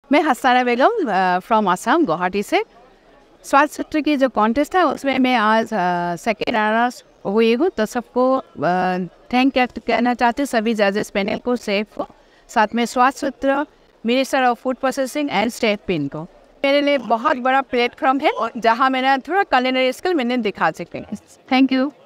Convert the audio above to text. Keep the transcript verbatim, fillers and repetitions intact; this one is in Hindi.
मैं हसाना बेगम फ्रॉम आसाम गुवाहाटी से। स्वाद सत्र की जो कॉन्टेस्ट है उसमें मैं आज सेकेंड रनर्स हुई हूँ, तो सबको थैंक कहना चाहते सभी जजेस पैनल को, सेफ को, साथ में स्वाद सत्र, minister of food processing and state पिन को। मेरे लिए बहुत बड़ा प्लेटफॉर्म है जहाँ मैंने थोड़ा कलिनरी स्किल मैंने दिखा सकते हैं। Thank you.